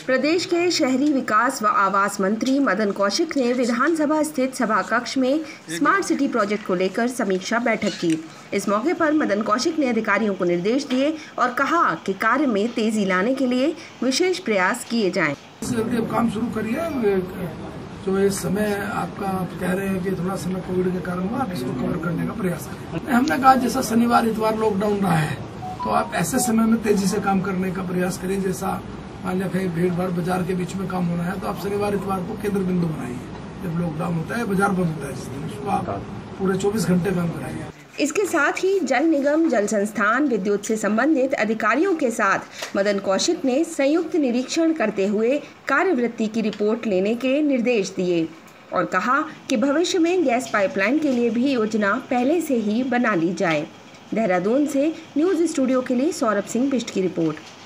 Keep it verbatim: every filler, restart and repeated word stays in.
प्रदेश के शहरी विकास व आवास मंत्री मदन कौशिक ने विधानसभा स्थित सभा कक्ष में स्मार्ट सिटी प्रोजेक्ट को लेकर समीक्षा बैठक की। इस मौके पर मदन कौशिक ने अधिकारियों को निर्देश दिए और कहा कि कार्य में तेजी लाने के लिए विशेष प्रयास किए जाएं। काम शुरू करिए। जो इस समय आपका कह रहे हैं कि थोड़ा समय कोविड के कारण हुआ, आप इसको कवर करने का प्रयास करें। हमने कहा जैसा शनिवार इतवार लॉकडाउन रहा है, तो आप ऐसे समय में तेजी से काम करने का प्रयास करिए। जैसा मान लिया कहीं भीड़ भाड़ बाजार के बीच में काम होना है, तो आप शनिवार इतवार को केंद्र बिंदु बनाइए। जब लॉकडाउन होता है, बाजार बंद होता है, जिस दिन उसको आप पूरे चौबीस घंटे काम कराइए। इसके साथ ही जल निगम, जल संस्थान, विद्युत से संबंधित अधिकारियों के साथ मदन कौशिक ने संयुक्त निरीक्षण करते हुए कार्यवृत्ति की रिपोर्ट लेने के निर्देश दिए और कहा कि भविष्य में गैस पाइपलाइन के लिए भी योजना पहले से ही बना ली जाए। देहरादून से न्यूज स्टूडियो के लिए सौरभ सिंह बिष्ट की रिपोर्ट।